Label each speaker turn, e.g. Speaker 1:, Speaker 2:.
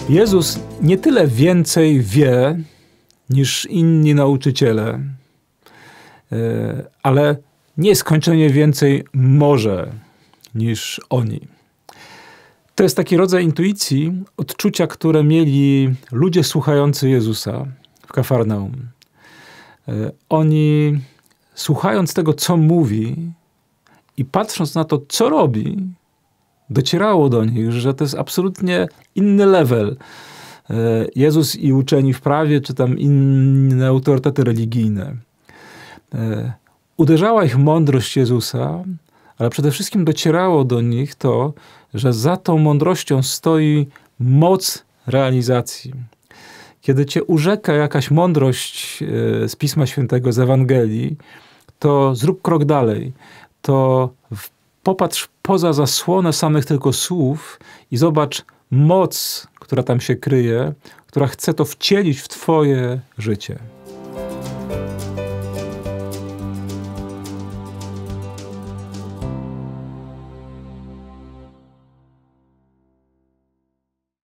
Speaker 1: Jezus nie tyle więcej wie niż inni nauczyciele, ale nieskończenie więcej może niż oni. To jest taki rodzaj intuicji, odczucia, które mieli ludzie słuchający Jezusa w Kafarnaum. Oni, słuchając tego, co mówi i patrząc na to, co robi, docierało do nich, że to jest absolutnie inny level. Jezus i uczeni w prawie, czy tam inne autorytety religijne. Uderzała ich mądrość Jezusa, ale przede wszystkim docierało do nich to, że za tą mądrością stoi moc realizacji. Kiedy cię urzeka jakaś mądrość z Pisma Świętego, z Ewangelii, to zrób krok dalej. To popatrz poza zasłonę samych tylko słów i zobacz moc, która tam się kryje, która chce to wcielić w twoje życie.